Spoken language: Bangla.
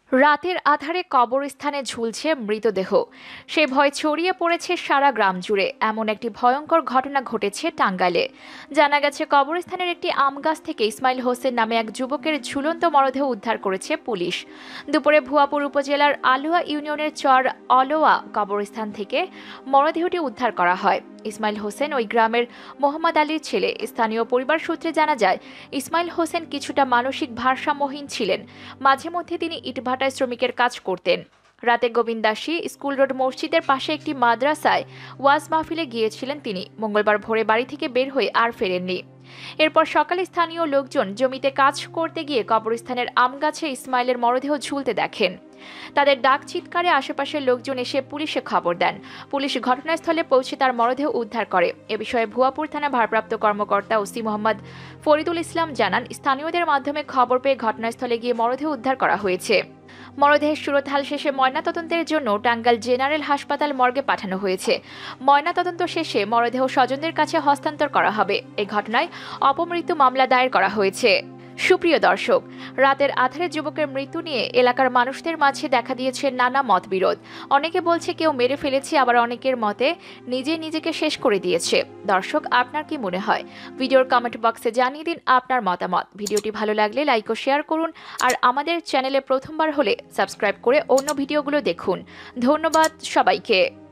রাতের আধারে কবরস্থানে ঝুলছে মৃতদেহ, সে ভয় ছড়িয়ে পড়েছে সারা গ্রাম জুড়ে। এমন একটি ভয়ঙ্কর ঘটনা ঘটেছে টাঙ্গাইলে। জানা গেছে, কবরস্থানের একটি আম গাছ থেকে ইসমাইল হোসেন নামে এক যুবকের ঝুলন্ত মরদেহ উদ্ধার করেছে পুলিশ। দুপুরে ভুয়াপুর উপজেলার আলোয়া ইউনিয়নের চর অলওয়া কবরস্থান থেকে মরদেহটি উদ্ধার করা হয়। ইসমাইল হোসেন ওই গ্রামের মোহাম্মদ আলীর ছেলে। স্থানীয় পরিবার সূত্রে জানা যায়, ইসমাইল হোসেন কিছুটা মানসিক ভারসাম্যহীন ছিলেন। মাঝে মধ্যে তিনি ইটভাটায় শ্রমিকের কাজ করতেন। রাতে গোবিন্দাসী স্কুল রোড মসজিদের পাশে একটি মাদ্রাসায় ওয়াজ মাহফিলে গিয়েছিলেন তিনি। মঙ্গলবার ভোরে বাড়ি থেকে বের হয়ে আর ফেরেননি। এরপর সকালে স্থানীয় লোকজন জমিতে কাজ করতে গিয়ে কবরস্থানের আম গাছে ইসমাইলের মরদেহ ঝুলতে দেখেন। তাদের ডাক চিৎকারে আশেপাশের লোকজন এসে পুলিশে খবর দেন। পুলিশ ঘটনাস্থলে পৌঁছে তার মরদেহ উদ্ধার করে। এ বিষয়ে ভুয়াপুর থানা ভারপ্রাপ্ত কর্মকর্তা ওসি মোহাম্মদ ফরিদুল ইসলাম জানান, স্থানীয়দের মাধ্যমে খবর পেয়ে ঘটনাস্থলে গিয়ে মরদেহ উদ্ধার করা হয়েছে। মরদেহের সুরতহাল শেষে ময়নাতদন্তের জন্য টাঙ্গাইল জেনারেল হাসপাতাল মর্গে পাঠানো হয়েছে। ময়নাতদন্ত শেষে মরদেহ স্বজনদের কাছে হস্তান্তর করা হবে। এই ঘটনায় অপমৃত্যু মামলা দায়ের করা হয়েছে। সুপ্রিয় দর্শক, রাতের আধারে যুবকের মৃত্যু নিয়ে এলাকার মানুষদের মাঝে দেখা দিয়েছে নানা মতবিরোধ। অনেকে বলছে কেউ মেরে ফেলেছে, আবার অনেকের মতে নিজেকে শেষ করে দিয়েছে। দর্শক, আপনার কি মনে হয়? ভিডিওর কমেন্ট বক্সে জানিয়ে দিন আপনার মতামত। ভিডিওটি ভালো লাগলে লাইক ও শেয়ার করুন, আর আমাদের চ্যানেলে প্রথমবার হলে সাবস্ক্রাইব করে অন্য ভিডিওগুলো দেখুন। ধন্যবাদ সবাইকে।